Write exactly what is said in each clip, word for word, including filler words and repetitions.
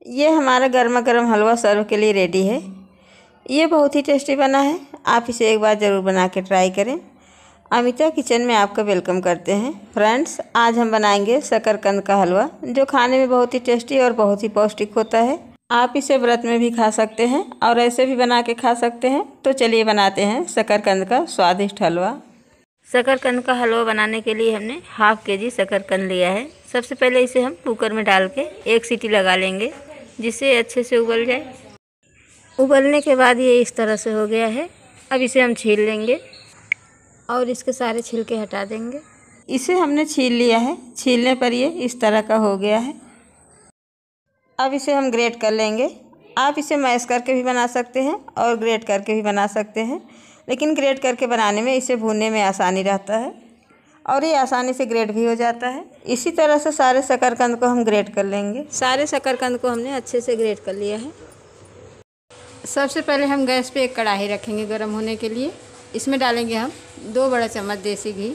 ये हमारा गर्मा गर्म हलवा सर्व के लिए रेडी है। ये बहुत ही टेस्टी बना है। आप इसे एक बार ज़रूर बना के ट्राई करें। अमिता किचन में आपका वेलकम करते हैं। फ्रेंड्स, आज हम बनाएंगे शकरकंद का हलवा, जो खाने में बहुत ही टेस्टी और बहुत ही पौष्टिक होता है। आप इसे व्रत में भी खा सकते हैं और ऐसे भी बना के खा सकते हैं। तो चलिए बनाते हैं शकरकंद का स्वादिष्ट हलवा। शकरकंद का हलवा बनाने के लिए हमने हाफ के जी शकरकंद लिया है। सबसे पहले इसे हम कुकर में डाल के एक सीटी लगा लेंगे, जिससे अच्छे से उबल जाए। उबलने के बाद ये इस तरह से हो गया है। अब इसे हम छील लेंगे और इसके सारे छिलके हटा देंगे। इसे हमने छील लिया है। छीलने पर ये इस तरह का हो गया है। अब इसे हम ग्रेट कर लेंगे। आप इसे मैश करके भी बना सकते हैं और ग्रेट करके भी बना सकते हैं, लेकिन ग्रेट करके बनाने में इसे भूनने में आसानी रहता है और ये आसानी से ग्रेट भी हो जाता है। इसी तरह से सारे शकरकंद को हम ग्रेट कर लेंगे। सारे शकरकंद को हमने अच्छे से ग्रेट कर लिया है। सबसे पहले हम गैस पे एक कढ़ाई रखेंगे गर्म होने के लिए। इसमें डालेंगे हम दो बड़ा चम्मच देसी घी।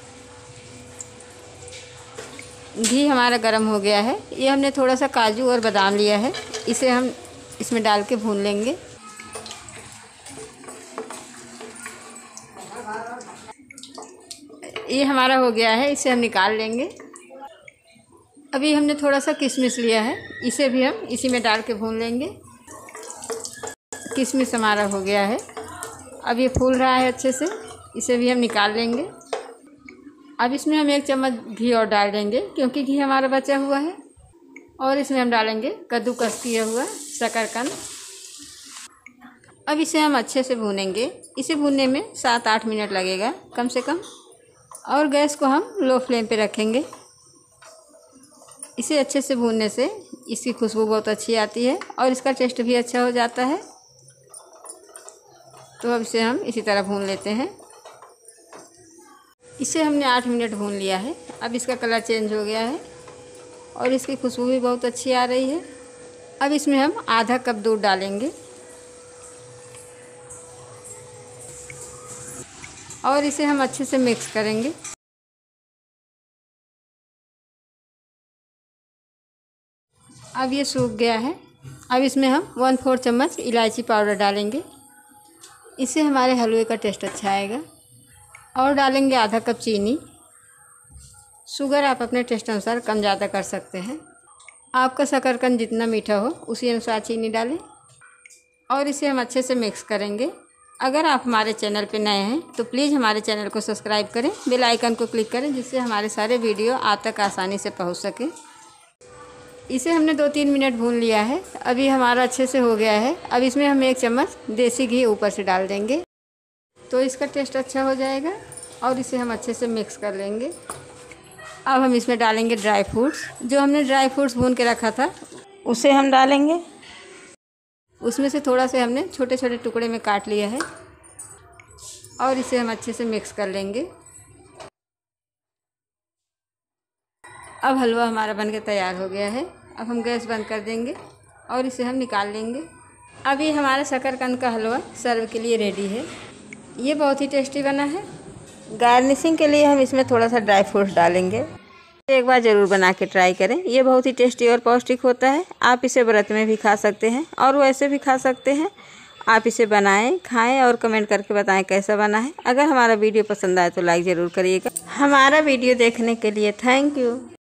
घी हमारा गर्म हो गया है। ये हमने थोड़ा सा काजू और बादाम लिया है, इसे हम इसमें डाल के भून लेंगे। ये हमारा हो गया है, इसे हम निकाल लेंगे। अभी हमने थोड़ा सा किशमिश लिया है, इसे भी हम इसी में डाल के भून लेंगे। किशमिश हमारा हो गया है। अब ये फूल रहा है अच्छे से, इसे भी हम निकाल लेंगे। अब इसमें हम एक चम्मच घी और डाल देंगे, क्योंकि घी हमारा बचा हुआ है। और इसमें हम डालेंगे कद्दूकस किया हुआ शकरकंद। अब इसे हम अच्छे से भूनेंगे। इसे भूनने में सात आठ मिनट लगेगा कम से कम। और गैस को हम लो फ्लेम पे रखेंगे। इसे अच्छे से भूनने से इसकी खुशबू बहुत अच्छी आती है और इसका टेस्ट भी अच्छा हो जाता है। तो अब इसे हम इसी तरह भून लेते हैं। इसे हमने आठ मिनट भून लिया है। अब इसका कलर चेंज हो गया है और इसकी खुशबू भी बहुत अच्छी आ रही है। अब इसमें हम आधा कप दूध डालेंगे और इसे हम अच्छे से मिक्स करेंगे। अब ये सूख गया है। अब इसमें हम वन फोर चम्मच इलायची पाउडर डालेंगे, इससे हमारे हलवे का टेस्ट अच्छा आएगा। और डालेंगे आधा कप चीनी। शुगर आप अपने टेस्ट अनुसार कम ज़्यादा कर सकते हैं। आपका शकरकंद जितना मीठा हो उसी अनुसार चीनी डालें और इसे हम अच्छे से मिक्स करेंगे। अगर आप हमारे चैनल पर नए हैं तो प्लीज़ हमारे चैनल को सब्सक्राइब करें, बेल आइकन को क्लिक करें, जिससे हमारे सारे वीडियो आप तक आसानी से पहुंच सके। इसे हमने दो तीन मिनट भून लिया है। अभी हमारा अच्छे से हो गया है। अब इसमें हम एक चम्मच देसी घी ऊपर से डाल देंगे, तो इसका टेस्ट अच्छा हो जाएगा। और इसे हम अच्छे से मिक्स कर लेंगे। अब हम इसमें डालेंगे ड्राई फ्रूट्स। जो हमने ड्राई फ्रूट्स भून के रखा था उसे हम डालेंगे। उसमें से थोड़ा से हमने छोटे छोटे टुकड़े में काट लिया है और इसे हम अच्छे से मिक्स कर लेंगे। अब हलवा हमारा बनके तैयार हो गया है। अब हम गैस बंद कर देंगे और इसे हम निकाल लेंगे। अभी हमारा शकरकंद का हलवा सर्व के लिए रेडी है। ये बहुत ही टेस्टी बना है। गार्निशिंग के लिए हम इसमें थोड़ा सा ड्राई फ्रूट्स डालेंगे। एक बार ज़रूर बना के ट्राई करें। ये बहुत ही टेस्टी और पौष्टिक होता है। आप इसे व्रत में भी खा सकते हैं और वैसे भी खा सकते हैं। आप इसे बनाएं, खाएं और कमेंट करके बताएं कैसा बना है। अगर हमारा वीडियो पसंद आए तो लाइक ज़रूर करिएगा। हमारा वीडियो देखने के लिए थैंक यू।